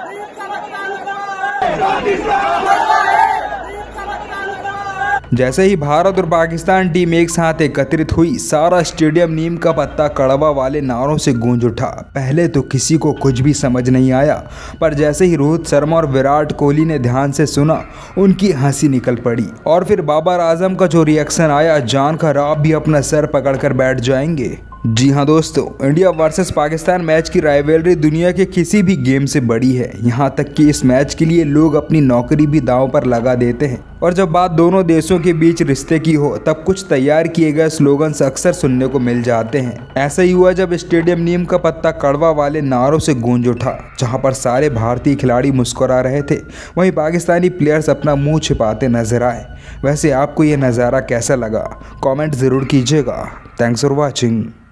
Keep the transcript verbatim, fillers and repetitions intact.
जैसे ही भारत और पाकिस्तान टीम एक साथ एकत्रित हुई, सारा स्टेडियम नीम का पत्ता कड़वा वाले नारों से गूंज उठा। पहले तो किसी को कुछ भी समझ नहीं आया, पर जैसे ही रोहित शर्मा और विराट कोहली ने ध्यान से सुना, उनकी हंसी निकल पड़ी। और फिर बाबर आजम का जो रिएक्शन आया, जानकर आप भी अपना सर पकड़कर बैठ जाएंगे। जी हाँ दोस्तों, इंडिया वर्सेस पाकिस्तान मैच की राइवलरी दुनिया के किसी भी गेम से बड़ी है। यहाँ तक कि इस मैच के लिए लोग अपनी नौकरी भी दांव पर लगा देते हैं। और जब बात दोनों देशों के बीच रिश्ते की हो, तब कुछ तैयार किए गए स्लोगन्स अक्सर सुनने को मिल जाते हैं। ऐसा ही हुआ जब स्टेडियम नीम का पत्ता कड़वा वाले नारों से गूंज उठा। जहाँ पर सारे भारतीय खिलाड़ी मुस्कुरा रहे थे, वहीं पाकिस्तानी प्लेयर्स अपना मुँह छिपाते नजर आए। वैसे आपको ये नज़ारा कैसा लगा, कॉमेंट ज़रूर कीजिएगा। Thanks for watching.